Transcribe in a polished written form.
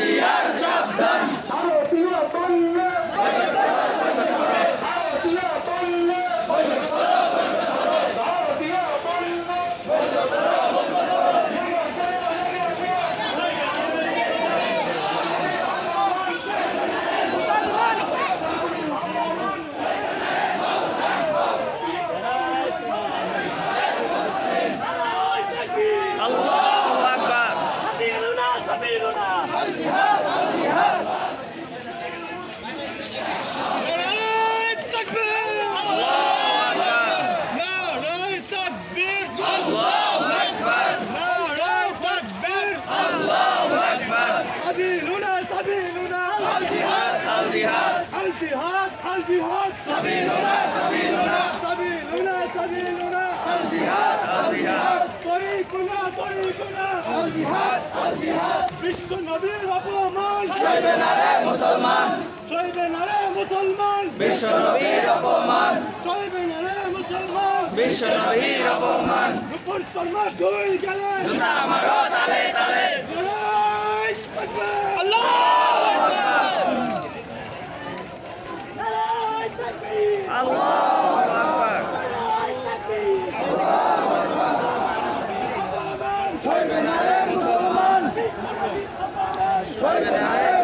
রাশিয়ার সাবধান ভারতীয় পণ্য ভারতীয় পণ্য ভারতীয় পণ্য আল্লাহু আকবার আল জিহাদ আল জিহাদ سبيلنا الجهاد الجهاد الجهاد سبيلنا سبيلنا الجهاد طريقنا الجهاد বিশ্ব নবীর অপমান সইবে না রে মুসলমান সইবে না রে মুসলমান বিশ্ব নবীর অপমান সইবে না রে মুসলমান বিশ্ব নবীর অপমান নুপুর শর্মা দুই গেলে জুতা মারো তালে তালে লড়াই থাকবে আল্লাহু আকবার সইবে না রে মুসলমান সইবে না রে